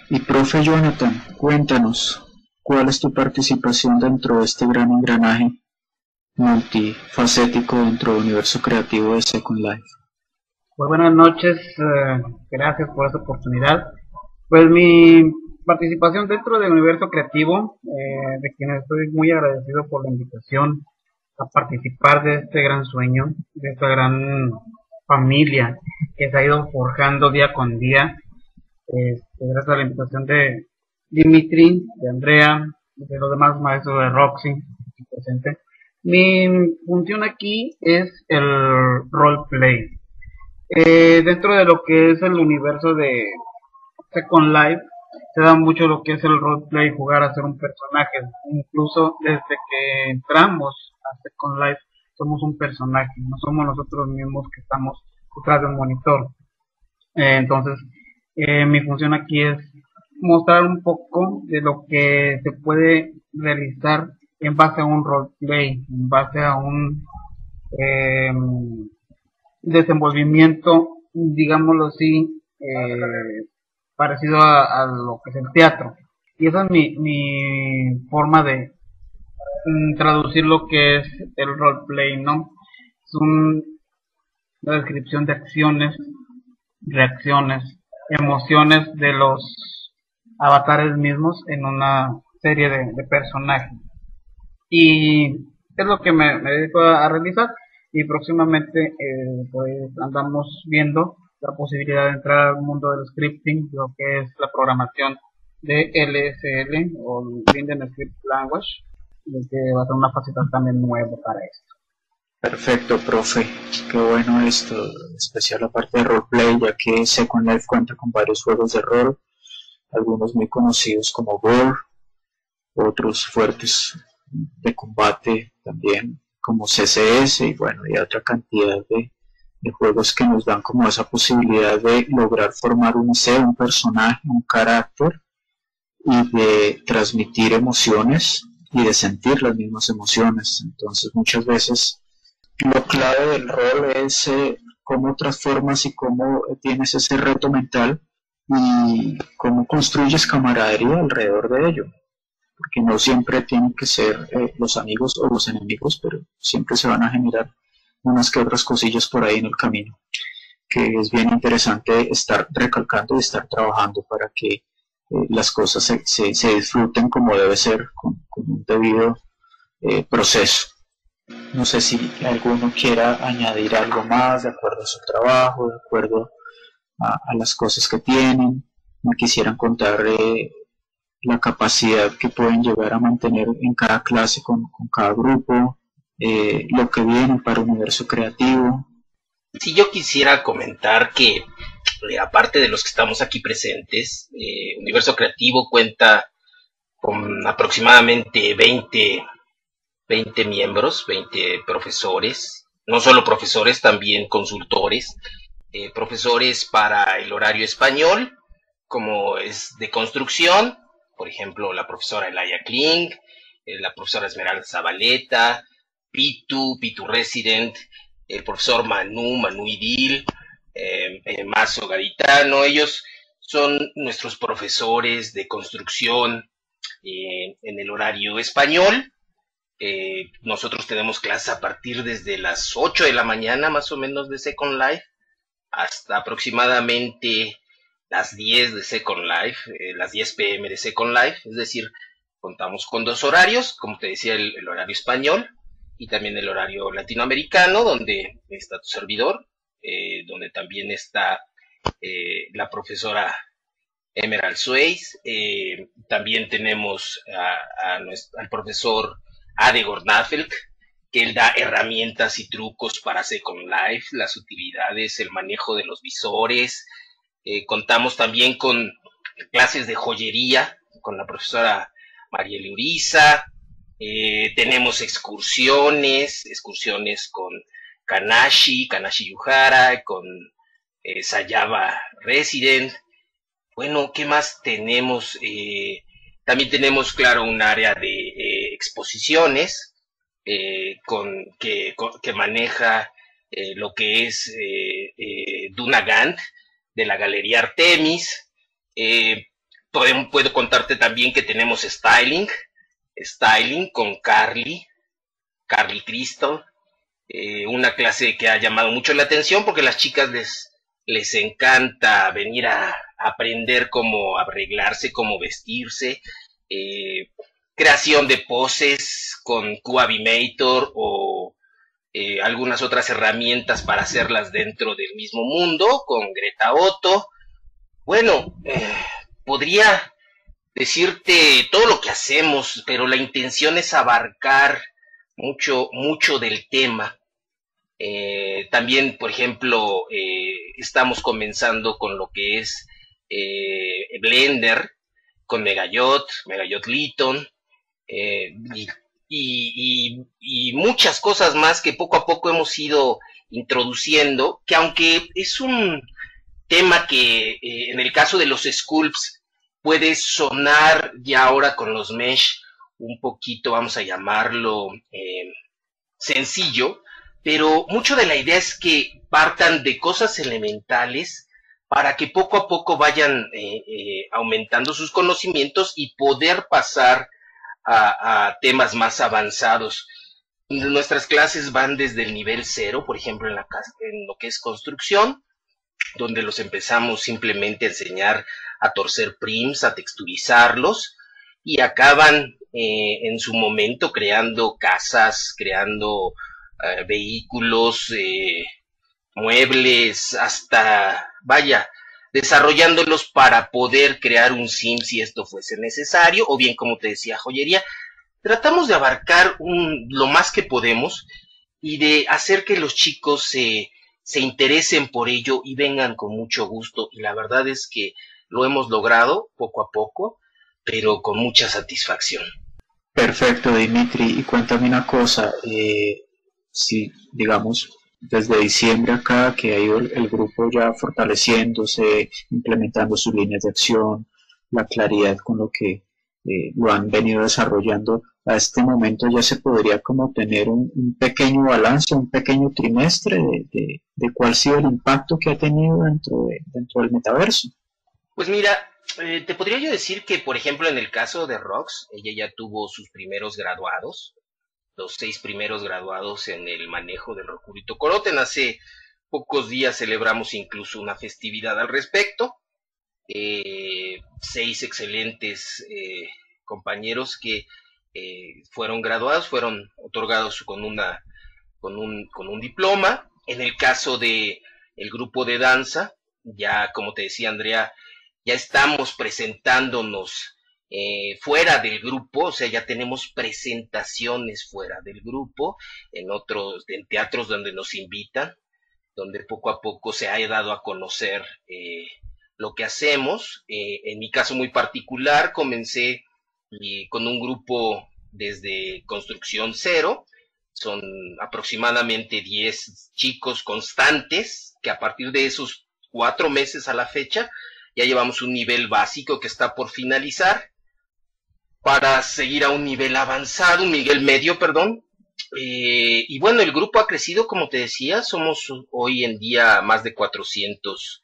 Y profe Jonathan, cuéntanos, ¿cuál es tu participación dentro de este gran engranaje multifacético dentro del universo creativo de Second Life? Pues buenas noches, gracias por esta oportunidad. Pues mi participación dentro del universo creativo, de quien estoy muy agradecido por la invitación a participar de este gran sueño, de esta gran familia que se ha ido forjando día con día, gracias a la invitación de Dimitri, de Andrea, de los demás maestros de Roxy aquí presente. Mi función aquí es el roleplay. Dentro de lo que es el universo de Second Life, se da mucho lo que es el roleplay, jugar a ser un personaje. Incluso desde que entramos a Second Life, somos un personaje, no somos nosotros mismos que estamos detrás de un monitor. Entonces, mi función aquí es mostrar un poco de lo que se puede realizar en base a un roleplay, en base a un eh, desenvolvimiento, digámoslo así, parecido a lo que es el teatro. Y esa es mi forma de traducir lo que es el roleplay, ¿no? Es una descripción de acciones, reacciones, emociones de los avatares mismos en una serie de personajes. Y es lo que me dedico a realizar y próximamente pues andamos viendo la posibilidad de entrar al mundo del scripting, lo que es la programación de LSL o Linden Script Language, y que va a ser una faceta también nueva para esto. Perfecto, profe. Qué bueno esto, especial la parte de roleplay, ya que Second Life cuenta con varios juegos de rol, algunos muy conocidos como War, otros fuertes de combate también como CSS y bueno, y otra cantidad de juegos que nos dan como esa posibilidad de lograr formar un ser, un personaje, un carácter y de transmitir emociones y de sentir las mismas emociones. Entonces muchas veces lo clave del rol es cómo transformas y cómo tienes ese reto mental y cómo construyes camaradería alrededor de ello. Porque no siempre tienen que ser los amigos o los enemigos, pero siempre se van a generar unas que otras cosillas por ahí en el camino, que es bien interesante estar recalcando y estar trabajando para que las cosas se disfruten como debe ser, con un debido proceso. No sé si alguno quiera añadir algo más de acuerdo a su trabajo, de acuerdo a las cosas que tienen. Me quisieran contar la capacidad que pueden llegar a mantener en cada clase con cada grupo, lo que viene para Universo Creativo. Si yo quisiera comentar que, aparte de los que estamos aquí presentes, Universo Creativo cuenta con aproximadamente 20 miembros, 20 profesores, no solo profesores, también consultores, profesores para el horario español, como es de construcción, por ejemplo, la profesora Elaya Kling, la profesora Esmeralda Zabaleta, Pitu Resident, el profesor Manu Idil, Mazo Garitano. Ellos son nuestros profesores de construcción en el horario español. Nosotros tenemos clases a partir desde las 8 de la mañana, más o menos, de Second Life, hasta aproximadamente las 10 de Second Life, las 10 pm de Second Life. Es decir, contamos con dos horarios, como te decía, el horario español y también el horario latinoamericano, donde está tu servidor, donde también está la profesora Emerald Suez. También tenemos al profesor Ade Gornafelk, que él da herramientas y trucos para Second Life, las utilidades, el manejo de los visores. Contamos también con clases de joyería con la profesora Mariela Uriza. Tenemos excursiones con Kanashi Yuhara, con Sayaba Resident. Bueno, ¿qué más tenemos? También tenemos, claro, un área de exposiciones que maneja lo que es Duna Gant de la Galería Artemis. puedo contarte también que tenemos styling con Carly Crystal, una clase que ha llamado mucho la atención porque a las chicas les encanta venir a aprender cómo arreglarse, cómo vestirse, creación de poses con Cuavimator o algunas otras herramientas para hacerlas dentro del mismo mundo con Greta Otto. Bueno, podría decirte todo lo que hacemos, pero la intención es abarcar mucho del tema. También, por ejemplo, estamos comenzando con lo que es Blender, con Megayot Lytton, y muchas cosas más que poco a poco hemos ido introduciendo, que aunque es un tema que en el caso de los sculpts puede sonar ya ahora con los mesh un poquito, vamos a llamarlo sencillo, pero mucho de la idea es que partan de cosas elementales para que poco a poco vayan aumentando sus conocimientos y poder pasar a temas más avanzados. Nuestras clases van desde el nivel 0, por ejemplo, en lo que es construcción, donde los empezamos simplemente a enseñar a torcer prims, a texturizarlos, y acaban en su momento creando casas, creando vehículos, muebles, hasta, vaya, desarrollándolos para poder crear un sim si esto fuese necesario, o bien, como te decía, joyería. Tratamos de abarcar lo más que podemos y de hacer que los chicos se interesen por ello y vengan con mucho gusto, y la verdad es que lo hemos logrado poco a poco, pero con mucha satisfacción. Perfecto, Dimitri. Y cuéntame una cosa, si digamos desde diciembre acá que ha ido el grupo ya fortaleciéndose, implementando sus líneas de acción, la claridad con lo que lo han venido desarrollando, a este momento ya se podría como tener un pequeño balance, un pequeño trimestre de cuál ha sido el impacto que ha tenido dentro del metaverso. Pues mira, te podría yo decir que, por ejemplo, en el caso de Rox, ella ya tuvo sus primeros graduados, los 6 primeros graduados en el manejo del Rokurito Koroten. Hace pocos días celebramos incluso una festividad al respecto. 6 excelentes compañeros que fueron graduados, fueron otorgados con un diploma. En el caso de el grupo de danza, ya como te decía Andrea, ya estamos presentándonos fuera del grupo, o sea, ya tenemos presentaciones fuera del grupo, en teatros donde nos invitan, donde poco a poco se ha dado a conocer lo que hacemos. En mi caso muy particular, comencé con un grupo desde construcción 0, son aproximadamente 10 chicos constantes, que a partir de esos 4 meses a la fecha, ya llevamos un nivel básico que está por finalizar, para seguir a un nivel avanzado, un nivel medio, perdón. Y bueno, el grupo ha crecido, como te decía, somos hoy en día más de 400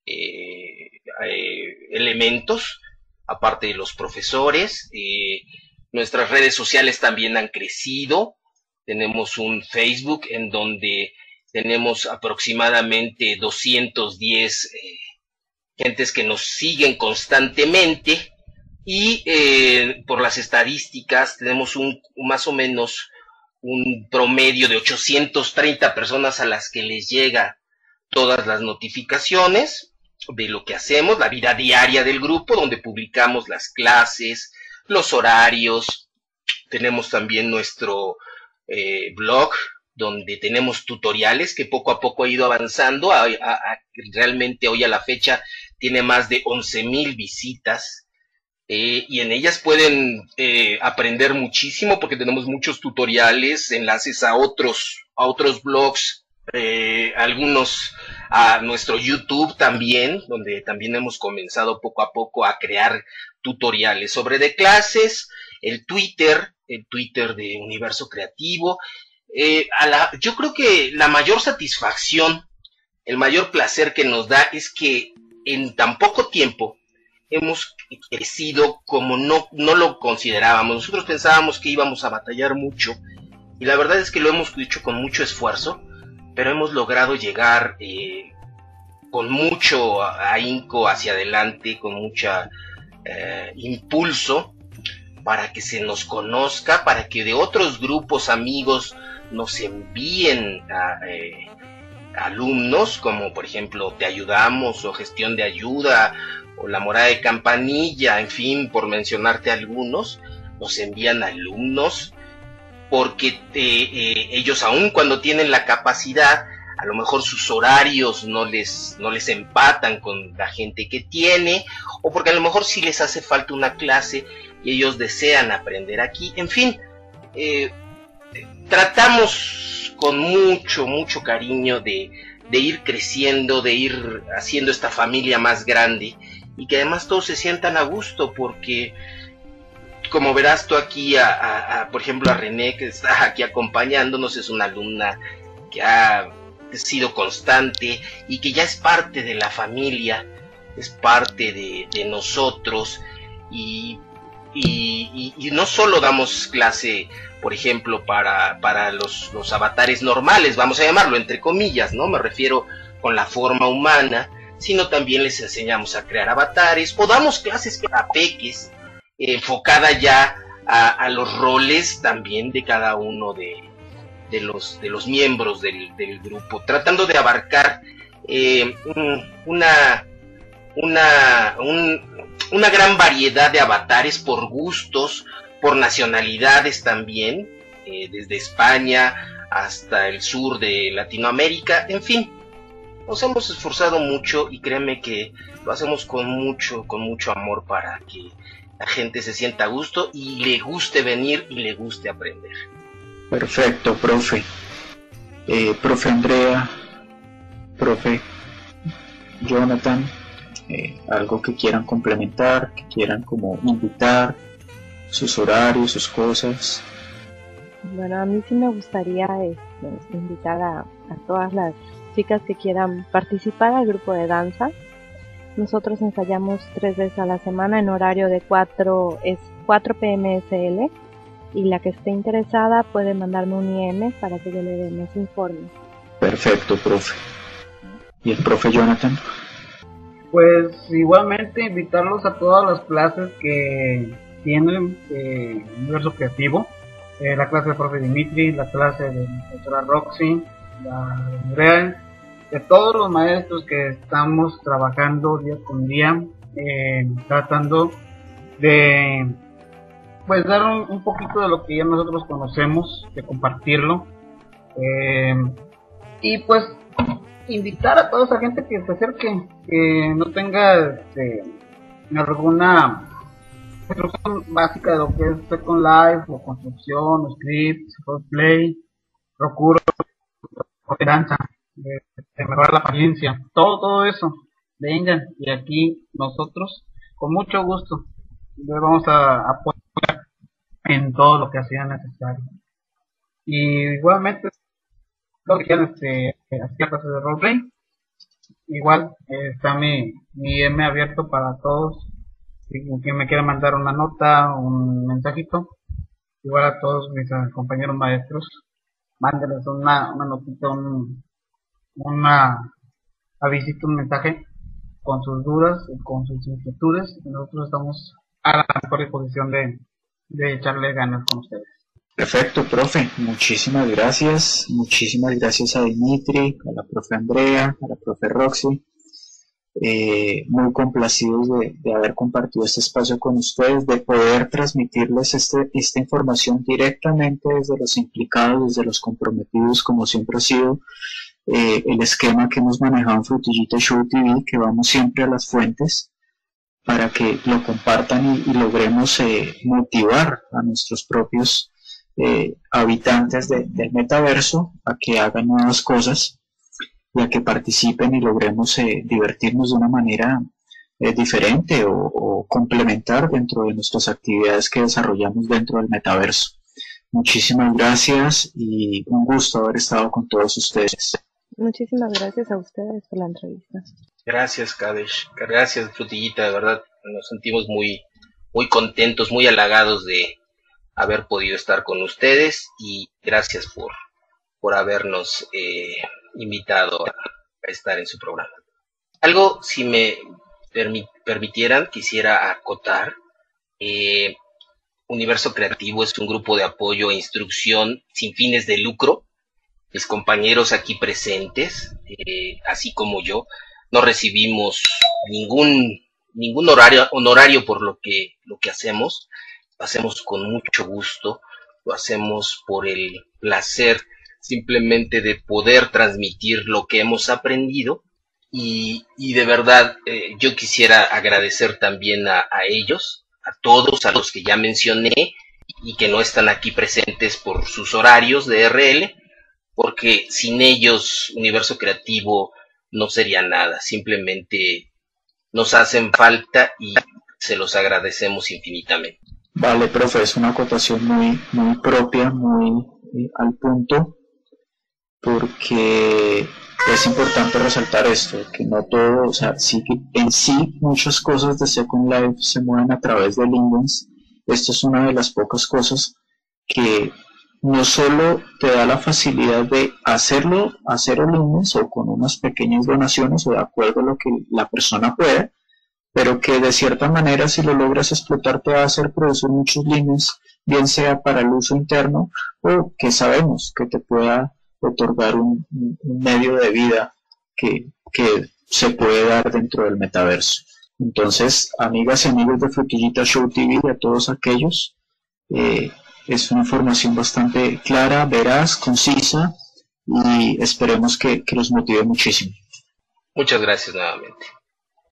elementos, aparte de los profesores. Nuestras redes sociales también han crecido. Tenemos un Facebook en donde tenemos aproximadamente 210 gentes que nos siguen constantemente, y por las estadísticas tenemos más o menos un promedio de 830 personas a las que les llega todas las notificaciones de lo que hacemos, la vida diaria del grupo, donde publicamos las clases, los horarios. Tenemos también nuestro blog, donde tenemos tutoriales que poco a poco ha ido avanzando. Realmente hoy a la fecha tiene más de 11,000 visitas, y en ellas pueden aprender muchísimo, porque tenemos muchos tutoriales, enlaces a otros blogs, algunos a nuestro YouTube también, donde también hemos comenzado poco a poco a crear tutoriales sobre de clases, el Twitter de Universo Creativo. Yo creo que la mayor satisfacción, el mayor placer que nos da es que en tan poco tiempo hemos crecido como no lo considerábamos. Nosotros pensábamos que íbamos a batallar mucho, y la verdad es que lo hemos hecho con mucho esfuerzo, pero hemos logrado llegar con mucho ahínco hacia adelante, con mucha impulso, para que se nos conozca, para que de otros grupos amigos nos envíen alumnos, como por ejemplo Te Ayudamos, o Gestión de Ayuda, o La Morada de Campanilla, en fin, por mencionarte algunos. Nos envían alumnos porque ellos, aun cuando tienen la capacidad, a lo mejor sus horarios no les empatan con la gente que tiene, o porque a lo mejor sí les hace falta una clase y ellos desean aprender aquí. En fin, tratamos con mucho cariño de ir creciendo, de ir haciendo esta familia más grande, y que además todos se sientan a gusto, porque como verás tú aquí, por ejemplo, a René, que está aquí acompañándonos, es una alumna que ha sido constante y que ya es parte de la familia, es parte de nosotros, y no solo damos clase, por ejemplo, para los avatares normales, vamos a llamarlo entre comillas, ¿no? Me refiero con la forma humana, sino también les enseñamos a crear avatares, o damos clases para peques, enfocada ya a los roles también de cada uno de los miembros del grupo, tratando de abarcar una gran variedad de avatares por gustos, por nacionalidades también, desde España hasta el sur de Latinoamérica. En fin, nos hemos esforzado mucho, y créeme que lo hacemos con mucho amor, para que la gente se sienta a gusto y le guste venir y le guste aprender. Perfecto, profe. Profe Andrea, profe Jonathan, algo que quieran complementar, que quieran como invitar, sus horarios, sus cosas. Bueno, a mí sí me gustaría invitar a todas las chicas que quieran participar al grupo de danza. Nosotros ensayamos 3 veces a la semana en horario de 4 p.m. SL, y la que esté interesada puede mandarme un IM para que yo le dé más informes. Perfecto, profe. ¿Y el profe Jonathan? Pues igualmente invitarlos a todas las clases que tienen Universo Creativo, la clase del profe Dimitri, la clase de la profesora Roxy, la de Andrea, de todos los maestros que estamos trabajando día con día, tratando de pues dar un poquito de lo que ya nosotros conocemos, de compartirlo, y pues invitar a toda esa gente que se acerque, que no tenga alguna instrucción básica de lo que es Second Life, o construcción, o script, roleplay, procuro danza, de mejorar la apariencia, todo eso. Vengan, y aquí nosotros con mucho gusto les vamos a apoyar en todo lo que sea necesario. Y igualmente los que quieran hacer clases de roleplay, igual está mi M abierto para todos. Si quien me quiera mandar una nota, un mensajito, igual a todos mis compañeros maestros, mándenles una notita, avisito, un mensaje con sus dudas, con sus inquietudes, y nosotros estamos a la mejor disposición de echarle ganas con ustedes. Perfecto, profe. Muchísimas gracias. Muchísimas gracias a Dimitri, a la profe Andrea, a la profe Roxy. Muy complacidos de haber compartido este espacio con ustedes, de poder transmitirles esta información directamente desde los implicados, desde los comprometidos, como siempre ha sido el esquema que hemos manejado en Frutillita Show TV, que vamos siempre a las fuentes para que lo compartan y logremos motivar a nuestros propios habitantes del metaverso a que hagan nuevas cosas y a que participen y logremos divertirnos de una manera diferente o complementar dentro de nuestras actividades que desarrollamos dentro del metaverso. Muchísimas gracias y un gusto haber estado con todos ustedes. Muchísimas gracias a ustedes por la entrevista. Gracias, Kadesh. Gracias, Frutillita, de verdad. nos sentimos muy, muy contentos, muy halagados de haber podido estar con ustedes y gracias por habernos invitado a estar en su programa. Algo, si me permitieran, quisiera acotar. Universo Creativo es un grupo de apoyo e instrucción sin fines de lucro. Mis compañeros aquí presentes, así como yo, no recibimos ningún honorario por lo que hacemos. Lo hacemos con mucho gusto, lo hacemos por el placer simplemente de poder transmitir lo que hemos aprendido y de verdad yo quisiera agradecer también a ellos, a todos, a los que ya mencioné y que no están aquí presentes por sus horarios de RL, porque sin ellos Universo Creativo no sería nada, simplemente nos hacen falta y se los agradecemos infinitamente. Vale, profe, es una acotación muy, muy propia, muy al punto, porque es importante resaltar esto, que no todo, o sea, sí que en sí muchas cosas de Second Life se mueven a través de Lingens. Esto es una de las pocas cosas que no solo te da la facilidad de hacerlo Lingens o con unas pequeñas donaciones o de acuerdo a lo que la persona pueda, pero que de cierta manera si lo logras explotar te va a hacer producir muchos Lingens, bien sea para el uso interno o que sabemos que te pueda otorgar un medio de vida que se puede dar dentro del metaverso. Entonces, amigas y amigos de Frutillita Show TV y a todos aquellos, es una información bastante clara, veraz, concisa y esperemos que los motive muchísimo. Muchas gracias nuevamente.